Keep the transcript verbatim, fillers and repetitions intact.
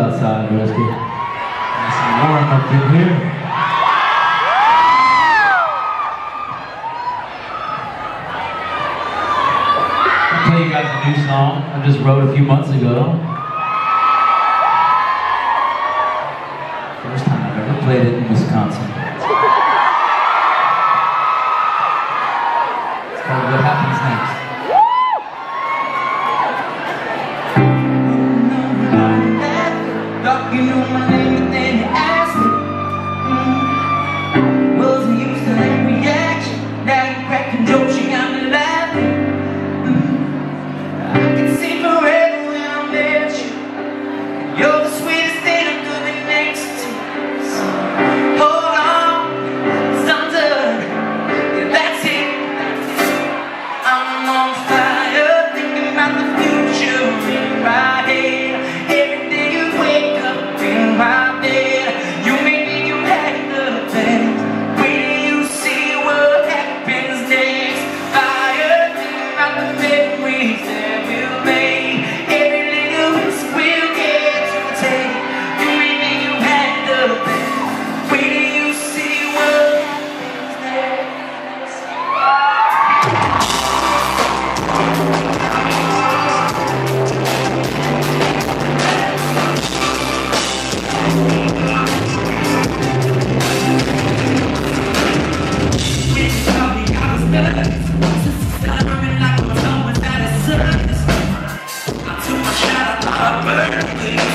outside, but it's good. Nice and warm up in here. I'll play you guys a new song I just wrote a few months ago. First time I've ever played it in Wisconsin. It's called What Happens Next. You know my name, but then you asked me. mm. Wasn't used to that reaction. Now you cracking jokes, you got me laughing. mm. I can see forever when I met you. You're the sweetest thing I'm good next to. So hold on, sun's up. Yeah, that's it. I'm on fire, thinking about the future in my head. Every day you wake up in my bed, you make me you had the best. Wait till you see what happens next. Fire, thinking about the memories that we'll make. Every little risk we'll get to take. You make me you had the best. Wait till you see what happens next. I took my shot, I thought I burned.